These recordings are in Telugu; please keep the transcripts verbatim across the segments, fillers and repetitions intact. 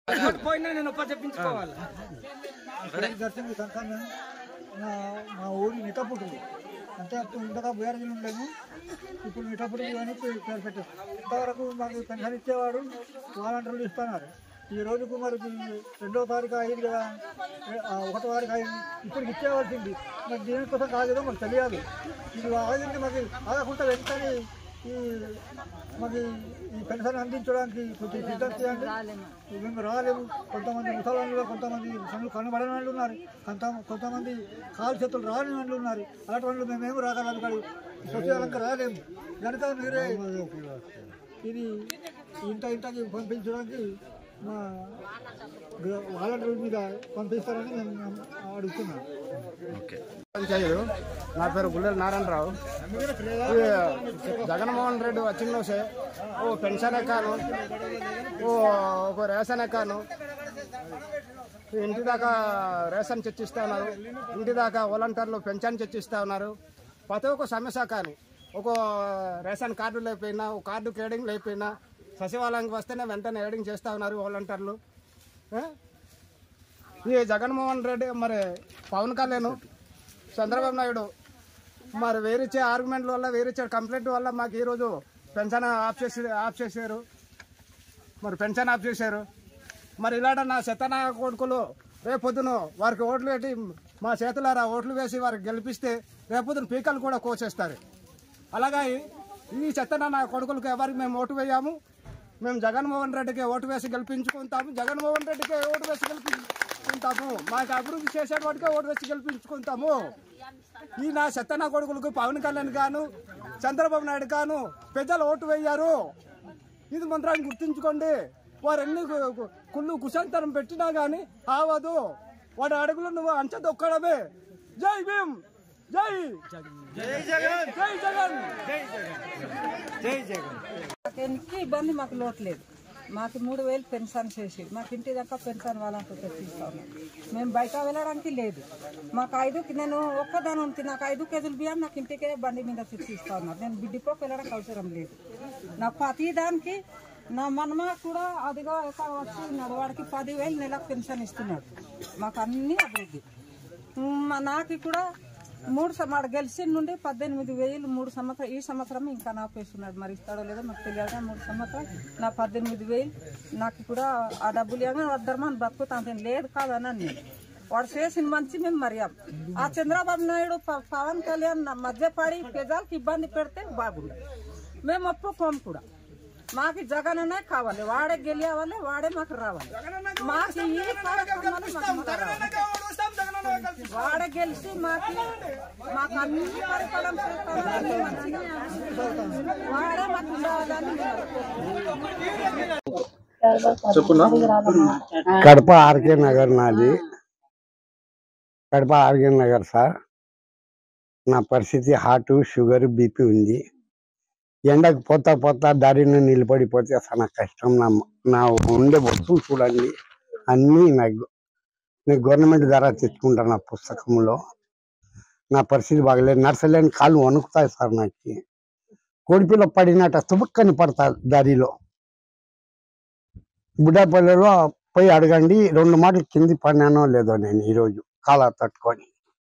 మా ఊరి మిఠాపుట్టు అంటే అప్పుడు ఇంతగా బోయారగిరి ఉండేము, ఇప్పుడు మిఠాపుట్టు కానీ పేరు పెట్టారు. ఇంతవరకు మాకు పెన్షన్ ఇచ్చేవాడు వాలంటీర్లు ఇస్తున్నారు. ఈ రోజుకు మరి రెండో తారీఖు అయింది కదా, ఒకటో తారీఖు అయింది, ఇప్పటికి ఇచ్చేవాల్సింది. మరి దీనికోసం కాలేదో మాకు తెలియాలి. ఇది ఆగింది మాకు ఆగకుండా వెంటనే ఈ మాకు ఈ పెన్షన్ అందించడానికి కొంచెం సిద్ధం చేయండి. మేము రాలేము. కొంతమంది ముసలాళ్ళు, కొంతమంది పనులు కనబడని వాళ్ళు ఉన్నారు, కొంత కొంతమంది కాలు చేతులు రాని వాళ్ళు ఉన్నారు. అలాంటి వాళ్ళు మేమేమి రాగలం కానీ సచివాలయంగా రాలేము. కనుక మీరే ఇది ఇంత ఇంతకి పంపించడానికి మా వాలంటీర్ మీద పంపిస్తారని మేము అడుగుతున్నాం. నా పేరు గుల్లెల నారాయణరావు. జగన్మోహన్ రెడ్డి వచ్చిన సే ఓ పెన్షన్ ఎక్కాను, ఓ ఒక రేషన్ ఎక్కాను, ఇంటి దాకా రేషన్ చర్చిస్తూ ఉన్నారు, ఇంటి దాకా వాలంటీర్లు పెన్షన్ చర్చిస్తూ ఉన్నారు. ప్రతి ఒక్క సమస్య కానీ ఒక రేషన్ కార్డు లేకపోయినా, ఒక కార్డు కేడింగ్ లేకపోయినా సచివాలయానికి వస్తేనే వెంటనే ఏడింగ్ చేస్తూ ఉన్నారు వాలంటీర్లు. ఈ జగన్మోహన్ రెడ్డి మరి పవన్ కళ్యాణ్ చంద్రబాబు నాయుడు మరి వేరిచ్చే ఆర్గ్యుమెంట్ల వల్ల, వేరిచ్చే కంప్లైంట్ వల్ల మాకు ఈరోజు పెన్షన్ ఆఫ్ చేసి ఆఫ్ చేశారు మరి పెన్షన్ ఆఫ్ చేశారు. మరి ఇలాంటి నా శతనా కొడుకులు రేపొద్దున వారికి ఓట్లు పెట్టి మా చేతులారా ఓట్లు వేసి వారికి గెలిపిస్తే రేపొద్దున పీకలు కూడా కోసేస్తారు. అలాగా ఈ చెత్తన నా కొడుకులకు ఎవరికి మేము ఓటు వేయాము, మేము జగన్మోహన్ రెడ్డికి ఓటు వేసి గెలిపించుకుంటాము, జగన్మోహన్ రెడ్డికి ఓటు వేసి గెలిపించుకుంటాము, మాకు అభివృద్ధి చేసేవాడికే ఓటు వేసి గెలిపించుకుంటాము. ఈ నా చెత్తన కొడుకులకు పవన్ కళ్యాణ్ గాను చంద్రబాబు నాయుడు గాను ప్రజలు ఓటు వేయారు. ఇది మంత్రాన్ని గుర్తుంచుకోండి. వారు ఎన్ని కుళ్ళు కుశాంతరం పెట్టినా కానీ ఆవదు. వాడి అడుగులు నువ్వు అంచె దొక్కడమే. జై భీమ్, జై జై జగన్, జై జగన్, జై జగన్. ఎన్ని ఇబ్బంది మాకు లోటు లేదు. మాకు మూడు వేలు పెన్షన్ చేసి మాకు ఇంటి దాకా పెన్షన్ వాళ్ళంతా తెప్పిస్తాము. మేము బయట వెళ్ళడానికి లేదు. మాకు ఐదు నేను ఒక్కదాని ఉంది, నాకు ఐదు కేజీలు బియ్యం నాకు ఇంటికే బండి మీద తెప్పిస్తా ఉన్నారు. నేను బిడ్డిపోకి వెళ్ళడానికి అవసరం లేదు. నాకు ప్రతి దానికి నా మనమ కూడా అదిగా వచ్చి నడవాడికి పదివేలు నెలకు పెన్షన్ ఇస్తున్నాడు. మాకు అన్ని అభివృద్ధి. నాకు కూడా మూడు సంవత్సరాలు గెలిచి నుండి పద్దెనిమిది వేలు మూడు సంవత్సరం ఈ సంవత్సరం ఇంకా నాకు వేస్తున్నాడు. మరి ఇస్తాడో లేదో మాకు తెలియదు. మూడు సంవత్సరాలు నా పద్దెనిమిది వేలు నాకు కూడా ఆ డబ్బులు ఏమైనా వద్దరమని బతుకుతాను లేదు కాదన్నా నేను. వాడు చేసిన మంచి మేము మర్యాం. ఆ చంద్రబాబు నాయుడు పవన్ కళ్యాణ్ మధ్య పడి ప్రజలకు ఇబ్బంది పెడితే బాగుండదు. మేము ఒప్పుకోము కూడా. మాకు జగన్ అనే కావాలి, వాడే గెలియావాలి, వాడే మాకు రావాలి. మాకు ఈ వాడే గెలిచి మాకు మాకు అన్ని పరిపాలన వాడే మాకు ఉండాలని. కడప ఆర్కే నగర్ నాది, కడప ఆర్కే నగర్ సార్. నా పరిస్థితి హార్ట్, షుగర్, బీపీ ఉంది. ఎండకు పోతా పోతా దారిని నిలబడిపోతే చాలా కష్టం. నా నా ఉండే వస్తువులు చూడండి అన్నీ నాకు నేను గవర్నమెంట్ ద్వారా తెచ్చుకుంటాను. నా పుస్తకంలో నా పరిస్థితి బాగలేదు. నర్సలేని కాళ్ళు వణుకుతాయి సార్. నాకు కోడిపిల్ల పడినట్ట తుబక్కని పడతా దారిలో. బుడ్డాపల్లెలో పోయి అడగండి, రెండు మాటలు కింది పడినానో లేదో నేను ఈరోజు కాళ్ళ తట్టుకొని.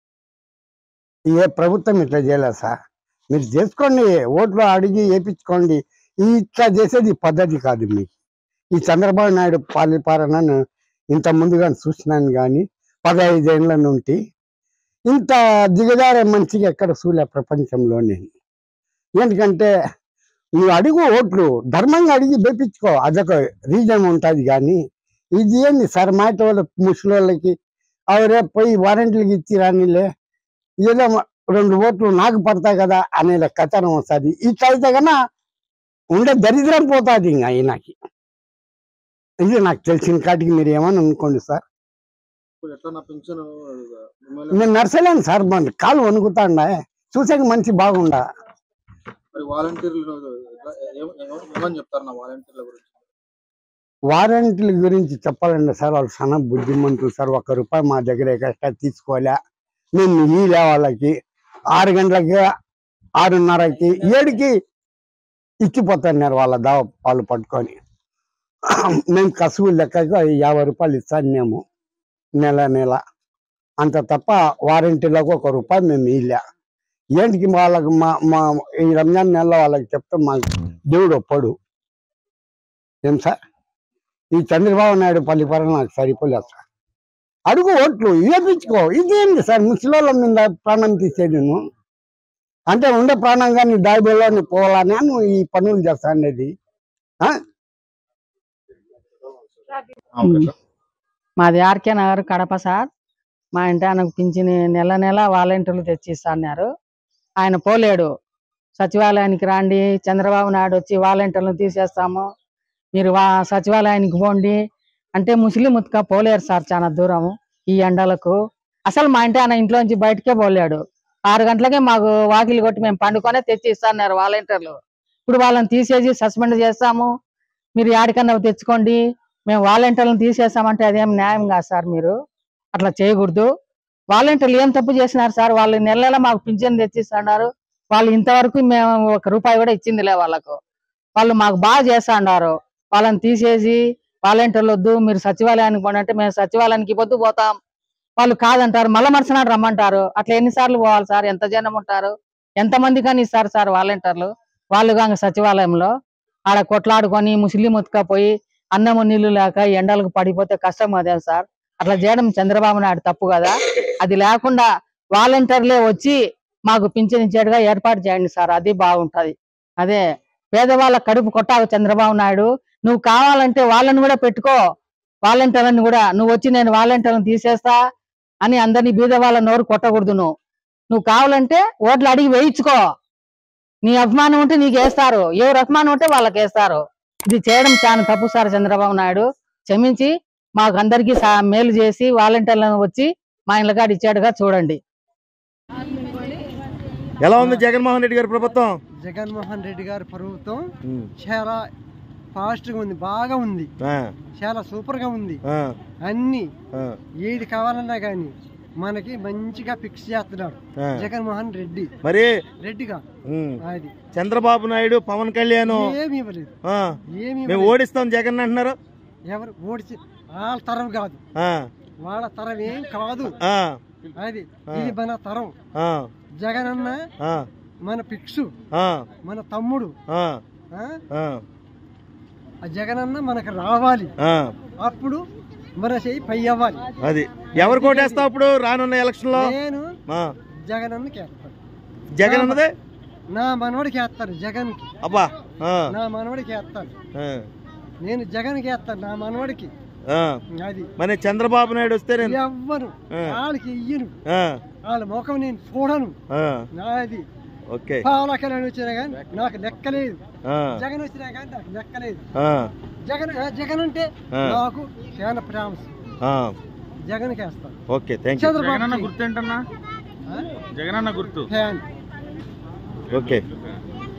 ఏ ప్రభుత్వం ఇట్లా చేయలేదు సార్. మీరు చేసుకోండి, ఓట్లు అడిగి వేయించుకోండి. ఇట్లా చేసేది పద్ధతి కాదు. మీకు ఈ చంద్రబాబు నాయుడు పాలిపాలనను ఇంత ముందుగా చూసినాను కానీ పదహైదేళ్ల నుండి ఇంత దిగజారే మంచిగా ఎక్కడ చూలే ప్రపంచంలోనే. ఎందుకంటే నువ్వు అడుగు ఓట్లు ధర్మంగా అడిగి వేయించుకో, అదొక రీజన్ ఉంటుంది. కానీ ఇది ఏంది సార్, మాట వాళ్ళ ముసలి అవరే పోయి వారంటీలకు ఇచ్చి రానిలే ఏదో రెండు ఓట్లు నాకు పడతాయి కదా అనే కథనం వస్తుంది. ఇట్లయితే కన్నా ఉండే దరిద్రం పోతుంది. ఇంకా ఈయనకి ఇది నాకు తెలిసిన కాటికి మీరు ఏమని అనుకోండి సార్. నేను నర్సలేను సార్, మన కాలు వణుకుతాండా చూసాక మంచి బాగుండా. వారంటీల గురించి చెప్పాలండి సార్, వాళ్ళు చాలా బుద్ధిమంతులు సార్. ఒక్క రూపాయి మా దగ్గర ఎక్స్ట్రా తీసుకోలే. మేము ఇలే వాళ్ళకి ఆరు గంటలకి ఆరున్నరకి ఏడుకి ఇచ్చిపోతున్నారు వాళ్ళ దావ వాళ్ళు పట్టుకొని. మేము కసువు లెక్కగా యాభై రూపాయలు ఇస్తాము నెల నెల, అంత తప్ప వారంటీలకు ఒక రూపాయి మేము ఇల్లే. ఏంటికి వాళ్ళకి మా మా ఈ రంజాన్ నెలలో వాళ్ళకి చెప్తే మాకు దేవుడు ఒప్పడు. ఏం సార్, ఈ చంద్రబాబు నాయుడు పల్లిపరం నాకు సరిపోలేదు సార్. అడుగు ఓట్లు వేపించుకో. ఇదేంటి సార్ ముసలోళ్ళ మీద ప్రాణం తీసేది నువ్వు? అంటే ఉండే ప్రాణంగా నీ దాయిబోలో నువ్వు పోవాలని నువ్వు ఈ పనులు చేస్తా అనేది. మాది ఆర్కే నగర్ కడప సార్. మా ఇంటి ఆయనకు పింఛని నెల నెల వాలంటీర్లు తెచ్చి ఇస్తున్నారు. ఆయన పోలేడు. సచివాలయానికి రాండి, చంద్రబాబు నాయుడు వచ్చి వాలంటీర్లను తీసేస్తాము, మీరు వా సచివాలయానికి పోండి అంటే ముస్లిం ముత్క పోలేరు సార్. చాలా దూరం ఈ ఎండలకు. అసలు మా ఇంటి ఆయన ఇంట్లో నుంచి బయటకే పోలేడు. ఆరు గంటలకే మాకు వాకిలి కొట్టి మేము పండుకొనే తెచ్చి ఇస్తున్నారు వాలంటీర్లు. ఇప్పుడు వాళ్ళని తీసేసి సస్పెండ్ చేస్తాము, మీరు యాడికన్నా తెచ్చుకోండి, మేము వాలంటీర్లను తీసేస్తామంటే అదేం న్యాయం కాదు సార్. మీరు అట్లా చేయకూడదు. వాలంటీర్లు ఏం తప్పు చేసినారు సార్? వాళ్ళు నెల నెల మాకు పింఛన్ తెచ్చిస్తున్నారు. వాళ్ళు ఇంతవరకు మేము ఒక రూపాయి కూడా ఇచ్చిందిలే వాళ్ళకు. వాళ్ళు మాకు బాగా చేస్తున్నారు. వాళ్ళని తీసేసి వాలంటీర్లు వద్దు, మీరు సచివాలయానికి పోండి అంటే మేము సచివాలయానికి పొద్దు పోతాం, వాళ్ళు కాదంటారు, మళ్ళా మరుసనాడు రమ్మంటారు. అట్లా ఎన్నిసార్లు పోవాలి సార్? ఎంత జనం ఉంటారు? ఎంతమంది కానీ ఇస్తారు సార్ వాలంటీర్లు? వాళ్ళు కాక సచివాలయంలో ఆడ కొట్లాడుకొని ముస్లిం ఉతకపోయి అన్నము నీళ్లు లేక ఎండలకు పడిపోతే కష్టం అదే సార్. అట్లా చేయడం చంద్రబాబు నాయుడు తప్పు కదా. అది లేకుండా వాలంటీర్లే వచ్చి మాకు పింఛన్ ఇచ్చేట్టుగా ఏర్పాటు చేయండి సార్, అది బాగుంటది. అదే పేదవాళ్ళ కడుపు కొట్టావు చంద్రబాబు నాయుడు. నువ్వు కావాలంటే వాళ్ళని కూడా పెట్టుకో, వాలంటీర్లను కూడా. నువ్వు వచ్చి నేను వాలంటీర్లను తీసేస్తా అని అందరినీ బీద వాళ్ళ నోరు కొట్టకూడదు. నువ్వు నువ్వు కావాలంటే ఓట్లు అడిగి వేయించుకో. నీ అభిమానం ఉంటే నీకు వేస్తారు, ఎవరు అభిమానం ఉంటే వాళ్ళకి వేస్తారు. ఇది చేయడం చాలా తప్పు సార్. చంద్రబాబు నాయుడు క్షమించి మాకు అందరికీ మేలు చేసి వాలంటీర్లను వచ్చి మా ఇళ్ళకాడ ఇచ్చాడుగా చూడండి. ఎలా ఉంది జగన్మోహన్ రెడ్డి గారి ప్రభుత్వం? జగన్మోహన్ రెడ్డి గారి ప్రభుత్వం చాలా ఫాస్ట్ గా ఉంది, బాగా ఉంది, చాలా సూపర్ గా ఉంది. అన్ని ఏది కావాలన్నా గానీ మనకి మంచిగా ఫిక్స్ చేస్తున్నాడు జగన్మోహన్ రెడ్డి. మరి రెడ్డిగా అది చంద్రబాబు నాయుడు, పవన్ కళ్యాణ్ ఏమి ఇవ్వలేదు, ఏమి మేము ఓడిస్తాం జగన్ అంటున్నారు. ఎవరు ఓడిచి వాళ్ళ తరం కాదు, వాళ్ళ తరం ఏం కాదు. అది ఇది మన తరం. జగన్ అన్న మన ఫిక్స్, మన తమ్ముడు. జగన్ అన్న మనకు రావాలి, అప్పుడు మన చెయ్యి పై అవ్వాలి. అది ఎవరు కోటేస్తావు అప్పుడు రానున్న ఎలక్షన్ లో? నేను జగన్ అన్నకి వేస్తాను. జగన్ అన్నదే నా మనవడికి వేస్తాను. జగన్ కి అబ్బా నా మనవడికి వేస్తాను. నేను జగన్ కి వేస్తాను, నా మనవడికి. అది మరి చంద్రబాబు నాయుడు వస్తే ఎవ్వరు వాళ్ళకి ఇయ్యను, వాళ్ళ ముఖం నేను చూడను. నాది పవన్ కళ్యాణ్ వచ్చినా కానీ నాకు లెక్కలేదు, జగన్ వచ్చినా కానీ నాకు లెక్కలేదు. జగన్ జగన్ అంటే నాకు చాలా ప్రామిస్. జగన్ వేస్తాను. Okay, thank you. చంద్రబాబు గుర్తు ఏంటన్నా? జగన్ అన్న గుర్తు. ఫ్యాన్. ఓకే.